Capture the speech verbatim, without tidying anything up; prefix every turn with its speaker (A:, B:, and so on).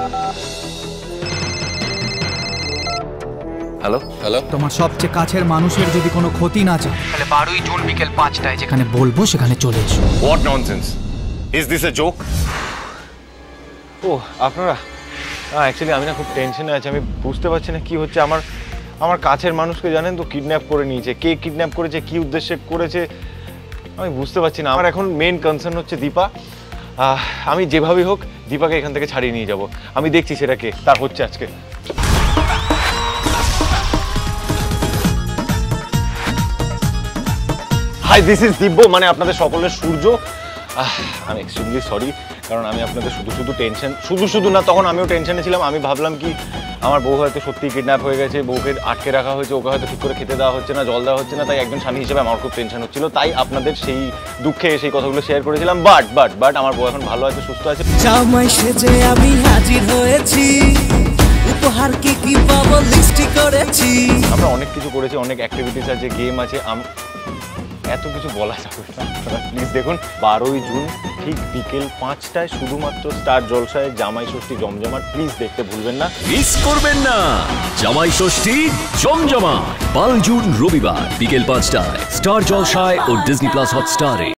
A: Hello hello
B: তোমার সবচেয়ে কাছের মানুষের যদি কোনো ক্ষতি না চায় তাহলে বারোই জুন বিকেল পাঁচটায় যেখানে বলবো সেখানে চলে এসো।
A: What nonsense, is this a joke?
C: ও আপনারা, অ্যাকচুয়ালি আমি না খুব টেনশনে আছি, আমি বুঝতে পারছি না কি হচ্ছে। আমার আমার কাছের মানুষকে জানেন তো কিডন্যাপ করে নিয়েছে, কে কিডন্যাপ করেছে, কি উদ্দেশ্যে করেছে আমি বুঝতে পারছি না। আমার এখন মেন কনসার্ন হচ্ছে দীপা। আমি যেভাবেই হোক দীপাকে এখান থেকে ছাড়িয়ে নিয়ে যাব, আমি দেখছি সেটা কে তার হচ্ছে আজকে। হাই, দিস ইজ দিব্য, মানে আপনাদের সকলের সূর্য। আমি এক্সট্রিমলি সরি, কারণ আমি আপনাদের শুধু শুধু টেনশন, শুধু শুধু না তখন আমিও টেনশনে ছিলাম। আমি ভাবলাম কি আমার বউ হয়তো সত্যিই কিডন্যাপ হয়ে গেছে, বউকে আটকে রাখা হয়েছে, ওকে হয়তো ঠিক করে খেতে দেওয়া হচ্ছে না, জল দেওয়া হচ্ছে না। তাই একজন স্বামী হিসেবে আমার খুব টেনশন হচ্ছিল, তাই আপনাদের সেই দুঃখে সেই কথাগুলো শেয়ার করেছিলাম। বাট বাট বাট আমার বউ এখন ভালো আছে, সুস্থ আছে।
D: জামাই সেজে আমি হাজির হয়েছি, উপহার কি কি পাবো লিস্টি করেছি।
C: আমরা অনেক কিছু করেছি, অনেক অ্যাক্টিভিটিস আছে, গেম আছে, এত কিছু বলা যাবে না। প্লিজ দেখুন বারোই জুন ঠিক বিকেল পাঁচটায় শুধুমাত্র স্টার জলসায় জামাই ষষ্ঠী জমজমাট। প্লিজ দেখতে ভুলবেন না,
E: মিস করবেন না। জামাই ষষ্ঠী জমজমা বারোই জুন রবিবার বিকেল পাঁচটায় স্টার জলসায় ও ডিজনি প্লাস হটস্টারে।